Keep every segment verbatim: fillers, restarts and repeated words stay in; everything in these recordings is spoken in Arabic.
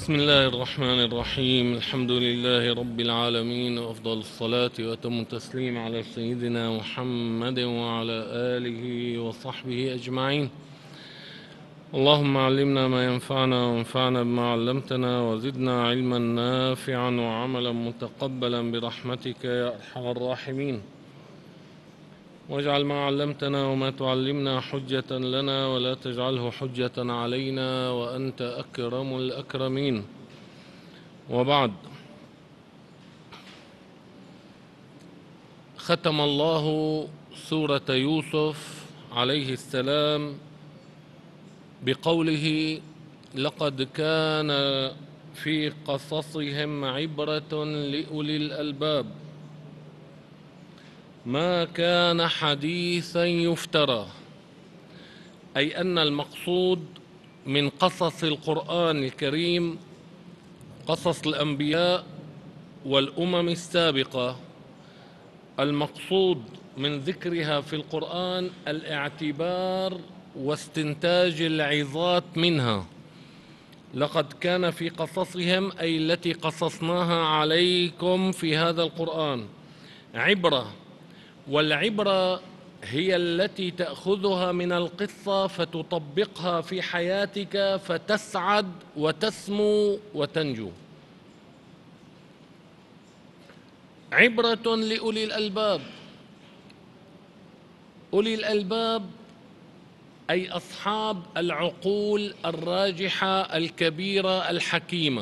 بسم الله الرحمن الرحيم. الحمد لله رب العالمين، وأفضل الصلاة وأتم التسليم على سيدنا محمد وعلى آله وصحبه أجمعين. اللهم علمنا ما ينفعنا وانفعنا بما علمتنا وزدنا علما نافعا وعملا متقبلا برحمتك يا أرحم الراحمين. واجعل ما علمتنا وما تعلمنا حجة لنا ولا تجعله حجة علينا وأنت أكرم الأكرمين. وبعد، ختم الله سورة يوسف عليه السلام بقوله: لقد كان في قصصهم عبرة لأولي الألباب ما كان حديثا يفترى، أي أن المقصود من قصص القرآن الكريم قصص الأنبياء والأمم السابقة، المقصود من ذكرها في القرآن الاعتبار واستنتاج العظات منها. لقد كان في قصصهم، أي التي قصصناها عليكم في هذا القرآن، عبرة، والعبرة هي التي تأخذها من القصة فتطبقها في حياتك فتسعد وتسمو وتنجو. عبرة لأولي الألباب. أولي الألباب أي أصحاب العقول الراجحة الكبيرة الحكيمة.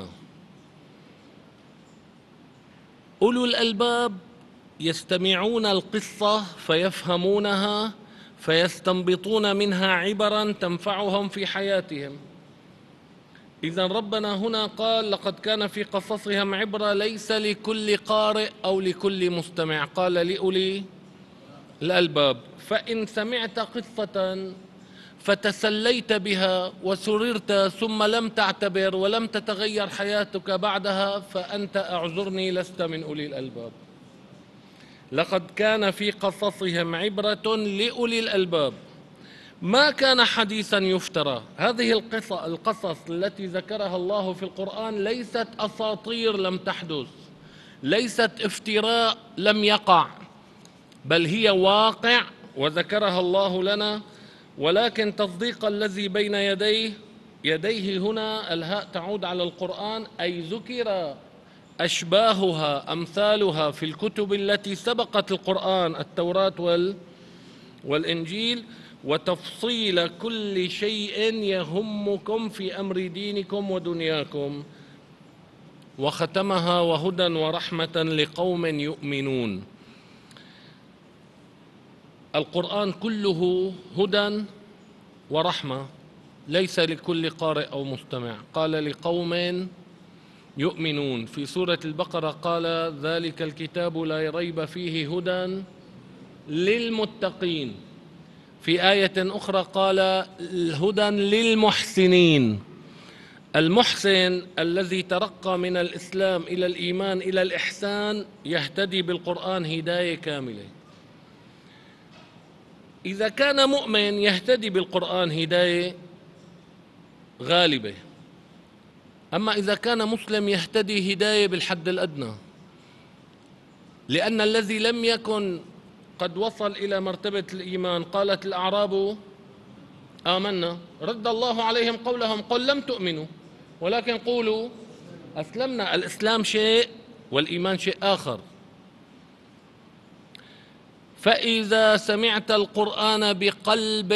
أولو الألباب يستمعون القصة فيفهمونها فيستنبطون منها عبرا تنفعهم في حياتهم. إذن ربنا هنا قال: لقد كان في قصصهم عبرة، ليس لكل قارئ أو لكل مستمع، قال لأولي الألباب. فإن سمعت قصة فتسليت بها وسررت ثم لم تعتبر ولم تتغير حياتك بعدها، فأنت أعذرني لست من أولي الألباب. لقد كان في قصصهم عبرة لأولي الألباب ما كان حديثا يفترى. هذه القصص التي ذكرها الله في القرآن ليست أساطير لم تحدث، ليست افتراء لم يقع، بل هي واقع وذكرها الله لنا، ولكن تصديق الذي بين يديه يديه هنا الهاء تعود على القرآن، أي ذكر أشباهها أمثالها في الكتب التي سبقت القرآن، التوراة وال والإنجيل، وتفصيل كل شيء يهمكم في أمر دينكم ودنياكم، وختمها: وهدى ورحمة لقوم يؤمنون. القرآن كله هدى ورحمة، ليس لكل قارئ أو مستمع. قال: لقوم يؤمنون. في سورة البقرة قال: ذلك الكتاب لا ريب فيه هدى للمتقين. في آية أخرى قال: هدى للمحسنين. المحسن الذي ترقى من الإسلام إلى الإيمان إلى الإحسان يهتدي بالقرآن هداية كاملة. إذا كان مؤمن يهتدي بالقرآن هداية غالبة، أما إذا كان مسلم يهتدي هداية بالحد الأدنى، لأن الذي لم يكن قد وصل إلى مرتبة الإيمان، قالت الأعراب آمنا، رد الله عليهم قولهم: قل لم تؤمنوا ولكن قولوا أسلمنا. الإسلام شيء والإيمان شيء آخر. فإذا سمعت القرآن بقلب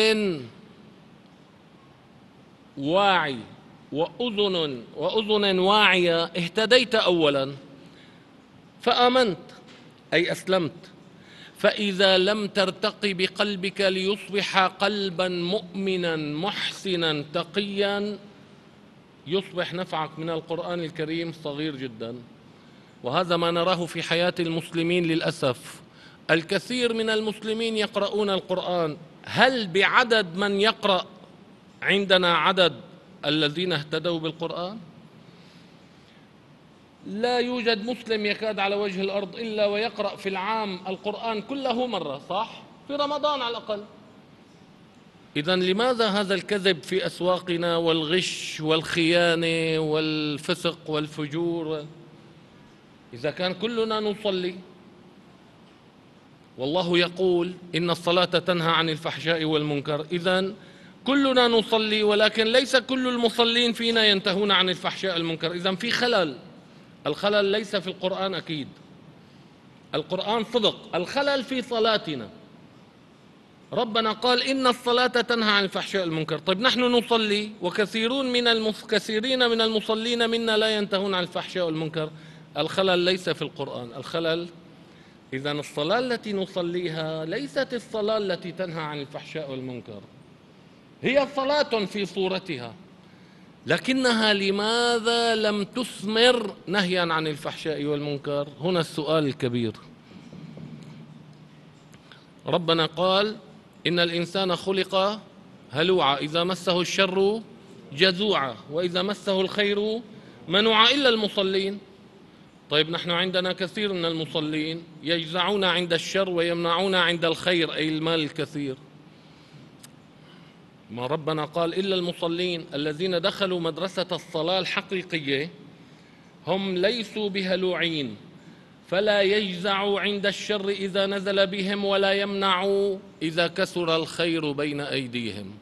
واعي وأذن وأذن واعية اهتديت أولا فآمنت، أي أسلمت. فإذا لم ترتقي بقلبك ليصبح قلبا مؤمنا محسنا تقيا، يصبح نفعك من القرآن الكريم صغير جدا. وهذا ما نراه في حياة المسلمين للأسف. الكثير من المسلمين يقرؤون القرآن، هل بعدد من يقرأ عندنا عدد الذين اهتدوا بالقرآن؟ لا يوجد مسلم يكاد على وجه الأرض إلا ويقرأ في العام القرآن كله مرة، صح؟ في رمضان على الأقل. إذن لماذا هذا الكذب في أسواقنا والغش والخيانة والفسق والفجور إذا كان كلنا نصلي؟ والله يقول إن الصلاة تنهى عن الفحشاء والمنكر. إذن كلنا نصلي، ولكن ليس كل المصلين فينا ينتهون عن الفحشاء والمنكر. إذن في خلل. الخلل ليس في القرآن أكيد، القرآن صدق، الخلل في صلاتنا. ربنا قال إن الصلاة تنهى عن الفحشاء والمنكر. طيب نحن نصلي وكثيرون من المس... كثيرين من المصلين منا لا ينتهون عن الفحشاء والمنكر. الخلل ليس في القرآن، الخلل إذن الصلاة التي نصليها ليست الصلاة التي تنهى عن الفحشاء والمنكر، هي صلاة في صورتها، لكنها لماذا لم تثمر نهيا عن الفحشاء والمنكر؟ هنا السؤال الكبير. ربنا قال إن الإنسان خلق هلوعا إذا مسه الشر جزوعا وإذا مسه الخير منوعا إلا المصلين. طيب نحن عندنا كثير من المصلين يجزعون عند الشر ويمنعون عند الخير، أي المال الكثير. ما ربنا قال إلا المصلين الذين دخلوا مدرسة الصلاة الحقيقية هم ليسوا بهلوعين، فلا يجزعوا عند الشر إذا نزل بهم ولا يمنعوا إذا كثر الخير بين أيديهم.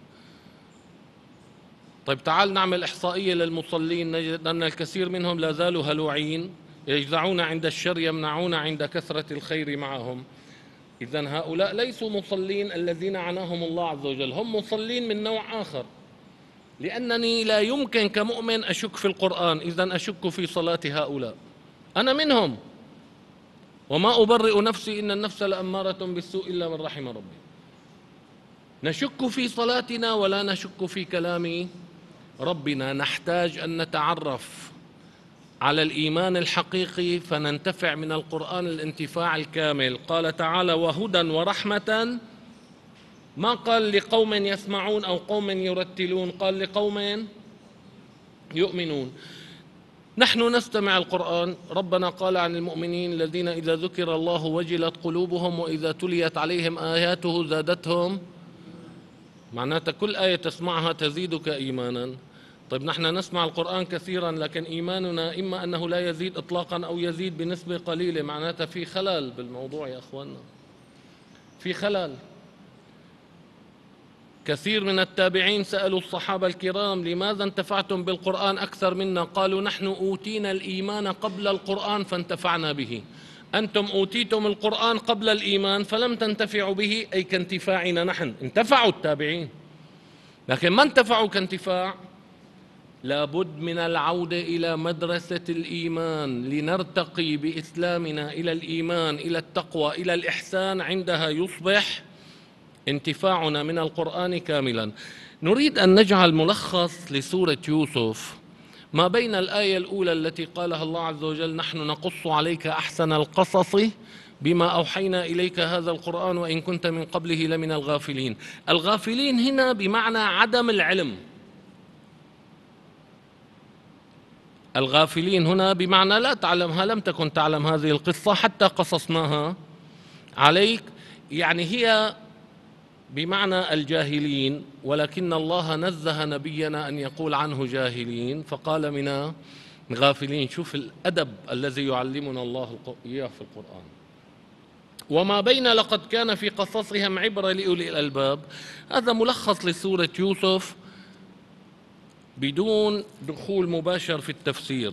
طيب تعال نعمل إحصائية للمصلين، نجد أن الكثير منهم لا زالوا هلوعين، يجزعون عند الشر يمنعون عند كثرة الخير معهم. إذن هؤلاء ليسوا مصلين الذين عناهم الله عز وجل، هم مصلين من نوع آخر. لأنني لا يمكن كمؤمن أشك في القرآن، إذن أشك في صلاة هؤلاء. أنا منهم، وما أبرئ نفسي إن النفس لأمارة بالسوء إلا من رحم ربي. نشك في صلاتنا ولا نشك في كلام ربنا. نحتاج أن نتعرف على الإيمان الحقيقي فننتفع من القرآن الانتفاع الكامل. قال تعالى وهدى ورحمة، ما قال لقوم يسمعون أو قوم يرتلون، قال لقوم يؤمنون. نحن نستمع القرآن، ربنا قال عن المؤمنين الذين إذا ذكر الله وجلت قلوبهم وإذا تليت عليهم آياته زادتهم، معناتها كل آية تسمعها تزيدك إيمانا. طيب نحن نسمع القرآن كثيرا لكن إيماننا إما أنه لا يزيد إطلاقا أو يزيد بنسبة قليلة، معناتها في خلل بالموضوع يا أخوانا، في خلل. كثير من التابعين سألوا الصحابة الكرام لماذا انتفعتم بالقرآن أكثر منا؟ قالوا نحن أوتينا الإيمان قبل القرآن فانتفعنا به. أنتم أوتيتم القرآن قبل الإيمان فلم تنتفعوا به، أي كانتفاعنا نحن. انتفعوا التابعين لكن ما انتفعوا كانتفاع. لابد من العودة إلى مدرسة الإيمان لنرتقي بإسلامنا إلى الإيمان، إلى التقوى، إلى الإحسان. عندها يصبح انتفاعنا من القرآن كاملا. نريد أن نجعل ملخص لسورة يوسف ما بين الآية الأولى التي قالها الله عز وجل نحن نقص عليك أحسن القصص بما أوحينا إليك هذا القرآن وإن كنت من قبله لمن الغافلين. الغافلين هنا بمعنى عدم العلم، الغافلين هنا بمعنى لا تعلمها، لم تكن تعلم هذه القصة حتى قصصناها عليك، يعني هي بمعنى الجاهلين، ولكن الله نزه نبينا أن يقول عنه جاهلين فقال من غافلين. شوف الأدب الذي يعلمنا الله إياه في القرآن. وما بين لقد كان في قصصهم عبرة لأولي الألباب، هذا ملخص لسورة يوسف بدون دخول مباشر في التفسير.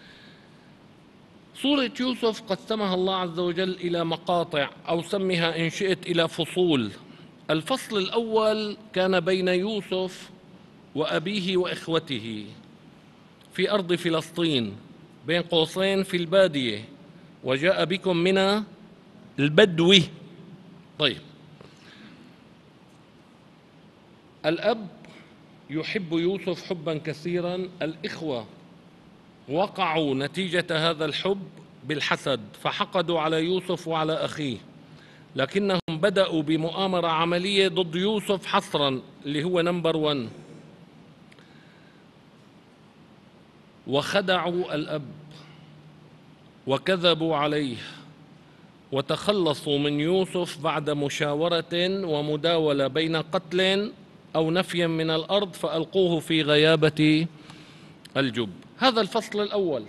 سورة يوسف قسمها الله عز وجل إلى مقاطع أو سمها إن شئت إلى فصول. الفصل الأول كان بين يوسف وأبيه وإخوته في أرض فلسطين بين قوسين في البادية، وجاء بكم من البدو. طيب الأب يحب يوسف حبا كثيرا، الإخوة وقعوا نتيجة هذا الحب بالحسد فحقدوا على يوسف وعلى أخيه، لكنهم بدأوا بمؤامرة عملية ضد يوسف حصرا اللي هو نمبر ون، وخدعوا الأب وكذبوا عليه وتخلصوا من يوسف بعد مشاورة ومداولة بين قتل أو نفيا من الأرض فألقوه في غيابة الجب. هذا الفصل الأول.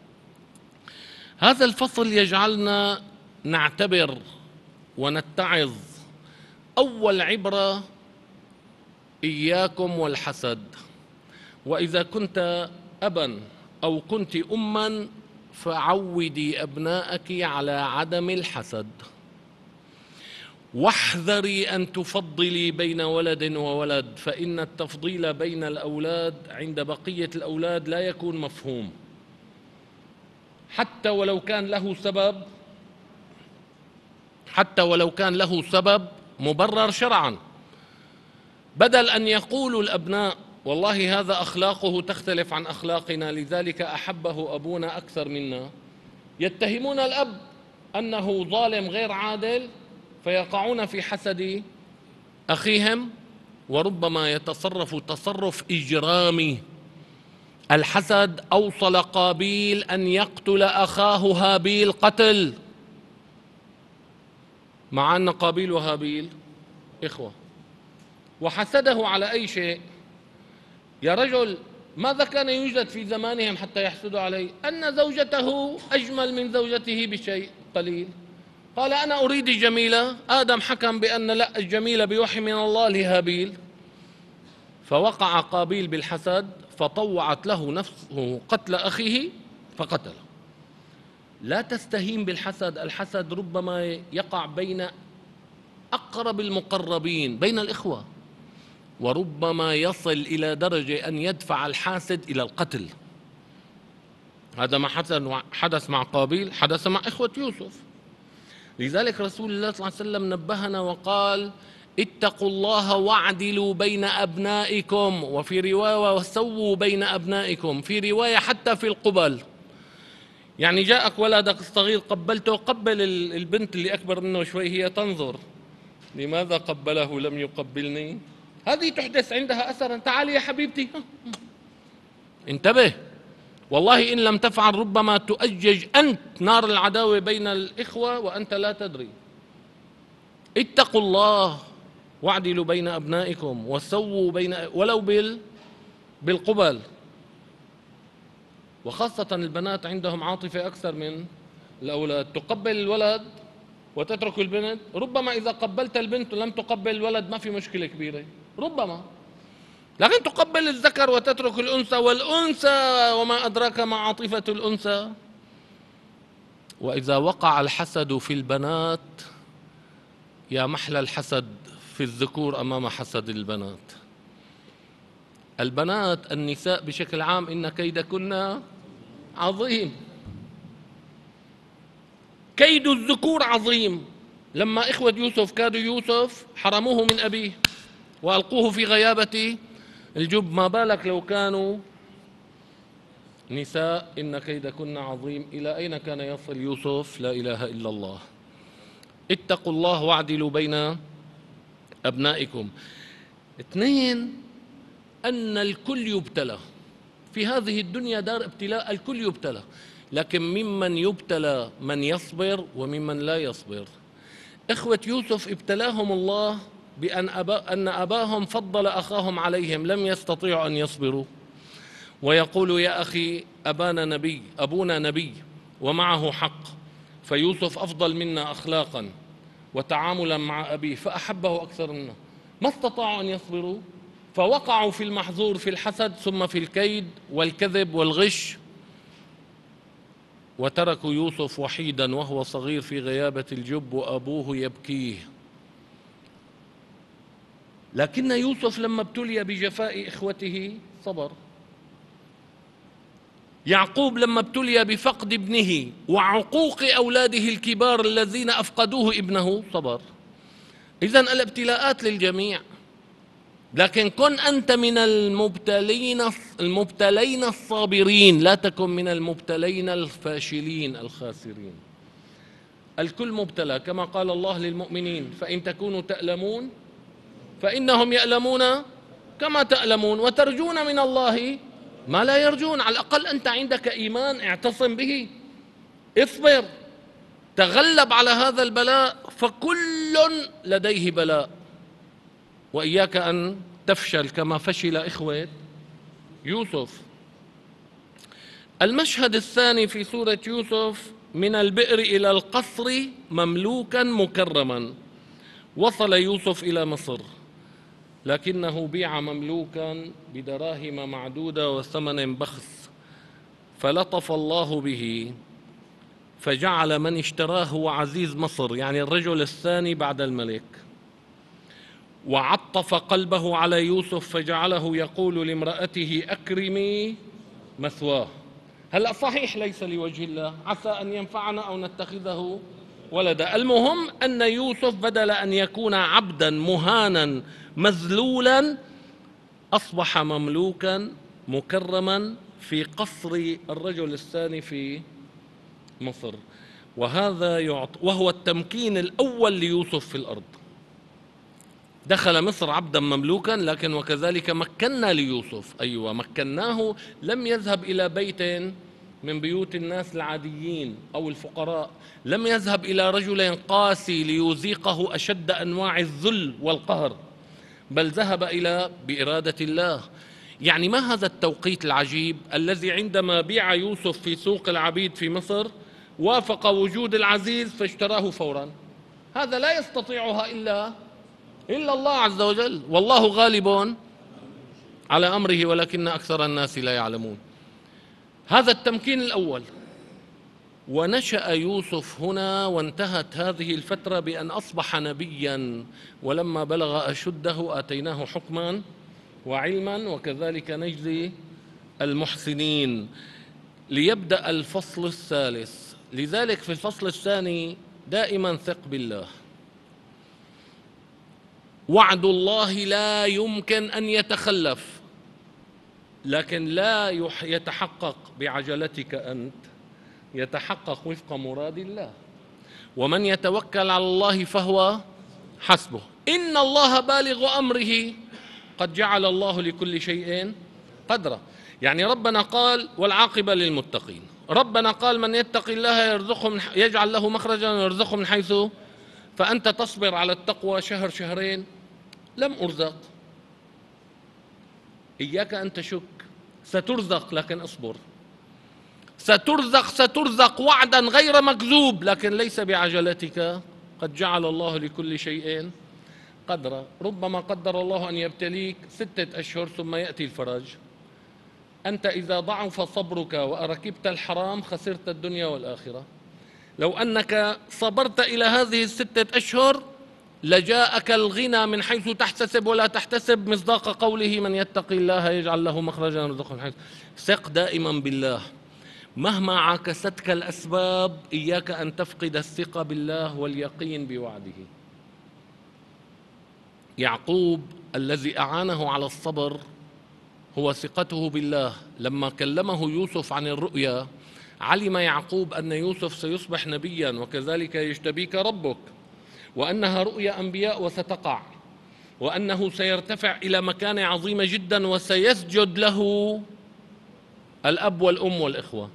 هذا الفصل يجعلنا نعتبر ونتعظ. أول عبرة: إياكم والحسد. وإذا كنت أبا أو كنت أما فعودي أبنائك على عدم الحسد، واحذري أن تفضلي بين ولد وولد، فإن التفضيل بين الأولاد عند بقية الأولاد لا يكون مفهوم، حتى ولو كان له سبب حتى ولو كان له سبب مبرر شرعا. بدل أن يقولوا الأبناء والله هذا أخلاقه تختلف عن أخلاقنا لذلك أحبه أبونا أكثر منا، يتهمون الأب أنه ظالم غير عادل فيقعون في حسد أخيهم، وربما يتصرف تصرف إجرامي. الحسد أوصل قابيل أن يقتل أخاه هابيل قتل، مع أن قابيل وهابيل إخوة، وحسده على أي شيء؟ يا رجل، ماذا كان يوجد في زمانهم حتى يحسدوا عليه؟ أن زوجته أجمل من زوجته بشيء قليل. قال أنا أريد الجميلة، آدم حكم بأن لا، الجميلة بوحي من الله لهابيل، فوقع قابيل بالحسد فطوعت له نفسه قتل أخيه فقتله. لا تستهين بالحسد. الحسد ربما يقع بين أقرب المقربين، بين الإخوة، وربما يصل إلى درجة أن يدفع الحاسد إلى القتل. هذا ما حدث مع قابيل حدث مع إخوة يوسف. لذلك رسول الله صلى الله عليه وسلم نبهنا وقال: اتقوا الله واعدلوا بين أبنائكم، وفي رواية وسووا بين أبنائكم، في رواية حتى في القبل. يعني جاءك ولدك الصغير قبلته، قبل البنت اللي أكبر منه شوي، هي تنظر لماذا قبله لم يقبلني. هذه تحدث عندها أثرا. تعالي يا حبيبتي، انتبه، والله إن لم تفعل ربما تؤجج أنت نار العداوة بين الإخوة وأنت لا تدري. اتقوا الله واعدلوا بين أبنائكم وسووا بين، ولو بال بالقبل. وخاصة البنات عندهم عاطفة أكثر من الأولاد. تقبل الولد وتترك البنت، ربما إذا قبلت البنت ولم تقبل الولد ما في مشكلة كبيرة ربما، لكن تقبل الذكر وتترك الأنثى، والأنثى وما أدراك ما عاطفة الأنثى. وإذا وقع الحسد في البنات، يا محلى الحسد في الذكور أمام حسد البنات. البنات النساء بشكل عام إن كيدكن عظيم. كيد الذكور عظيم. لما إخوة يوسف كادوا يوسف حرموه من أبيه وألقوه في غيابة الجب، ما بالك لو كانوا نساء؟ إن كيدكن عظيم. إلى أين كان يصل يوسف؟ لا إله إلا الله. اتقوا الله واعدلوا بين أبنائكم. اثنين، أن الكل يبتلى في هذه الدنيا، دار ابتلاء، الكل يبتلى، لكن ممن يبتلى من يصبر وممن لا يصبر. إخوة يوسف ابتلاهم الله بأن أبا أن أباهم فضل أخاهم عليهم، لم يستطيعوا أن يصبروا، ويقول يا أخي أبانا نبي، أبونا نبي ومعه حق، فيوسف أفضل منا أخلاقا وتعاملا مع أبيه فأحبه أكثر منا. ما استطاعوا أن يصبروا، فوقعوا في المحظور، في الحسد، ثم في الكيد والكذب والغش، وتركوا يوسف وحيدا وهو صغير في غيابة الجب وأبوه يبكيه. لكن يوسف لما ابتلي بجفاء إخوته صبر. يعقوب لما ابتلي بفقد ابنه وعقوق أولاده الكبار الذين أفقدوه ابنه صبر. إذن الابتلاءات للجميع، لكن كن أنت من المبتلين المبتلين الصابرين، لا تكن من المبتلين الفاشلين الخاسرين. الكل مبتلى، كما قال الله للمؤمنين: فإن تكونوا تألمون فإنهم يألمون كما تألمون وترجون من الله ما لا يرجون. على الأقل أنت عندك إيمان، اعتصم به، اصبر، تغلب على هذا البلاء، فكل لديه بلاء، وإياك أن تفشل كما فشل إخوة يوسف. المشهد الثاني في سورة يوسف: من البئر إلى القصر مملوكا مكرما. وصل يوسف إلى مصر لكنه بيع مملوكا بدراهم معدودة وثمن بخس، فلطف الله به فجعل من اشتراه هو عزيز مصر، يعني الرجل الثاني بعد الملك، وعطف قلبه على يوسف فجعله يقول لامرأته أكرمي مثواه. هلأ صحيح ليس لوجه الله، عسى أن ينفعنا أو نتخذه ولدا. المهم أن يوسف بدل أن يكون عبدا مهانا مذلولا أصبح مملوكا مكرما في قصر الرجل الثاني في مصر. وهذا يعط وهو التمكين الأول ليوسف في الأرض. دخل مصر عبدا مملوكا، لكن وكذلك مكنا ليوسف، أيوة مكناه، لم يذهب إلى بيت من بيوت الناس العاديين أو الفقراء، لم يذهب إلى رجل قاسي ليذيقه أشد أنواع الذل والقهر، بل ذهب إلى بإرادة الله. يعني ما هذا التوقيت العجيب الذي عندما بيع يوسف في سوق العبيد في مصر وافق وجود العزيز فاشتراه فورا؟ هذا لا يستطيعها إلا إلا الله عز وجل، والله غالب على أمره ولكن أكثر الناس لا يعلمون. هذا التمكين الأول. ونشأ يوسف هنا وانتهت هذه الفترة بأن أصبح نبيا، ولما بلغ أشده آتيناه حكما وعلما وكذلك نجزي المحسنين. ليبدأ الفصل الثالث. لذلك في الفصل الثاني دائما ثق بالله. وعد الله لا يمكن أن يتخلف، لكن لا يتحقق بعجلتك أنت، يتحقق وفق مراد الله. ومن يتوكل على الله فهو حسبه، إن الله بالغ أمره قد جعل الله لكل شيء قدرا. يعني ربنا قال والعاقبة للمتقين، ربنا قال من يتق الله يرزقه من يجعل له مخرجا ويرزقه من حيث، فأنت تصبر على التقوى شهر شهرين لم أرزق، إياك أن تشك، سترزق لكن اصبر، سترزق سترزق وعدا غير مكذوب، لكن ليس بعجلتك، قد جعل الله لكل شيء قدرا. ربما قدر الله أن يبتليك ستة أشهر ثم يأتي الفرج. أنت إذا ضعف صبرك وأركبت الحرام خسرت الدنيا والآخرة. لو أنك صبرت إلى هذه الستة أشهر لجاءك الغنى من حيث تحتسب ولا تحتسب، مصداق قوله من يتقي الله يجعل له مخرجا ويرزقه من حيث. ثق دائما بالله، مهما عاكستك الأسباب إياك أن تفقد الثقة بالله واليقين بوعده. يعقوب الذي أعانه على الصبر هو ثقته بالله. لما كلمه يوسف عن الرؤيا علم يعقوب أن يوسف سيصبح نبيا وكذلك يجتبيك ربك، وأنها رؤيا أنبياء وستقع، وأنه سيرتفع إلى مكانة عظيمة جدا وسيسجد له الأب والأم والإخوة.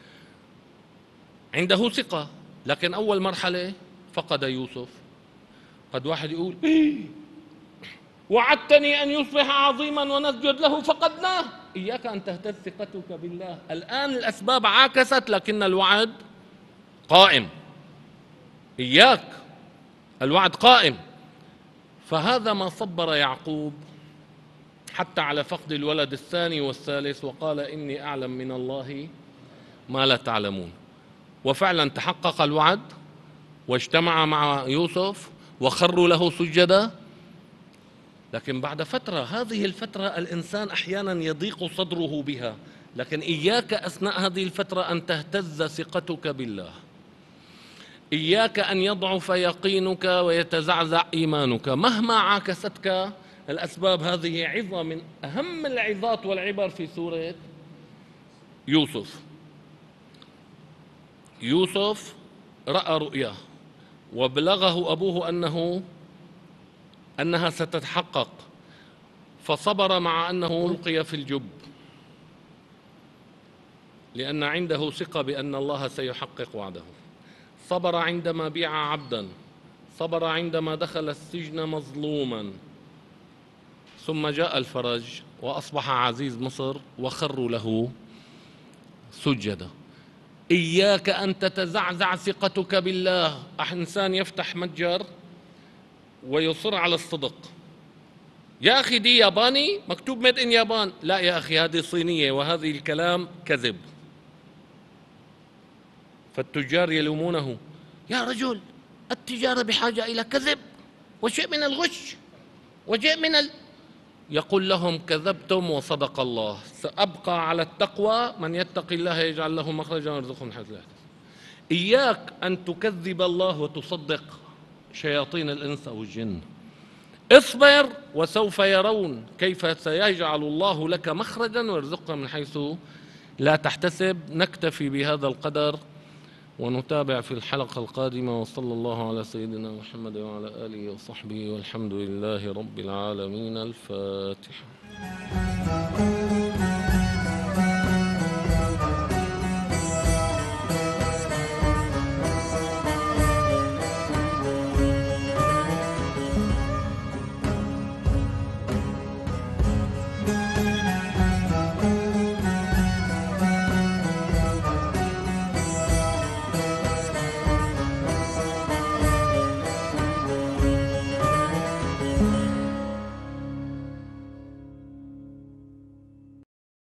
عنده ثقة، لكن أول مرحلة فقد يوسف. قد واحد يقول إيه وعدتني أن يصبح عظيما ونسجد له فقدناه. إياك أن تهتز ثقتك بالله. الآن الأسباب عاكست لكن الوعد قائم، إياك، الوعد قائم. فهذا ما صبر يعقوب حتى على فقد الولد الثاني والثالث، وقال إني أعلم من الله ما لا تعلمون. وفعلا تحقق الوعد واجتمع مع يوسف وخروا له سجدا. لكن بعد فترة، هذه الفترة الإنسان أحيانا يضيق صدره بها، لكن إياك أثناء هذه الفترة أن تهتز ثقتك بالله، إياك أن يضعف يقينك ويتزعزع إيمانك مهما عاكستك الأسباب. هذه عظة من أهم العظات والعبر في سورة يوسف. يوسف رأى رؤيا وبلغه أبوه أنه أنها ستتحقق، فصبر مع أنه ألقي في الجب، لأن عنده ثقة بأن الله سيحقق وعده. صبر عندما بيع عبدا، صبر عندما دخل السجن مظلوما، ثم جاء الفرج وأصبح عزيز مصر وخروا له سجدا. إياك أن تتزعزع ثقتك بالله. إنسان يفتح متجر ويصر على الصدق، يا أخي دي ياباني مكتوب ميد إن يابان، لا يا أخي هذه صينية وهذه الكلام كذب. فالتجار يلومونه، يا رجل التجارة بحاجة إلى كذب وشيء من الغش وشيء من ال... يقول لهم كذبتم وصدق الله، سأبقى على التقوى، من يتقي الله يجعل له مخرجا ويرزقه من حيث لا يحتسب. إياك أن تكذب الله وتصدق شياطين الإنس أو الجن. اصبر وسوف يرون كيف سيجعل الله لك مخرجا ويرزقك من حيث لا تحتسب. نكتفي بهذا القدر ونتابع في الحلقة القادمة، وصلى الله على سيدنا محمد وعلى آله وصحبه والحمد لله رب العالمين. الفاتحة.